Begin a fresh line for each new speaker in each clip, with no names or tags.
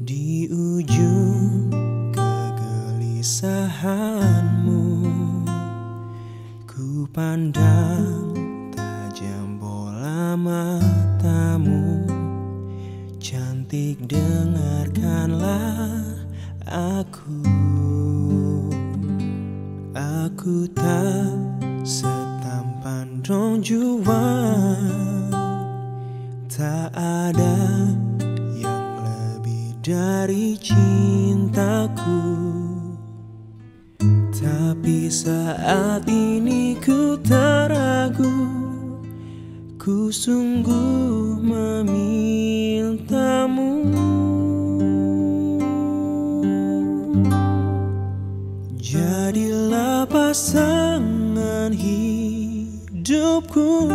Di ujung kegelisahanmu, ku pandang tajam bola matamu. Cantik, dengarkanlah aku. Aku tak setampan Don Juan, tak ada yang lebih dari cintaku. Tapi saat ini ku tak ragu, ku sungguh memintamu. Jadilah pasangan hidupku,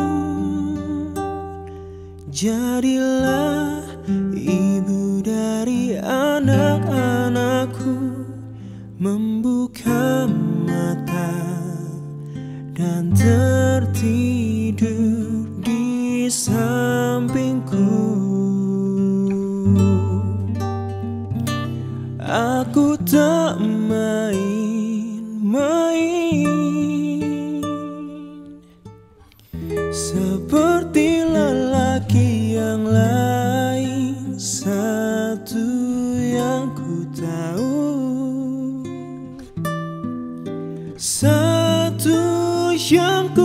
jadilah ibu dari anak-anakku. Membuka mata dan tertidur di sampingku. Aku tak main-main seperti lelaki yang lain. Satu yang ku tahu, satu yang ku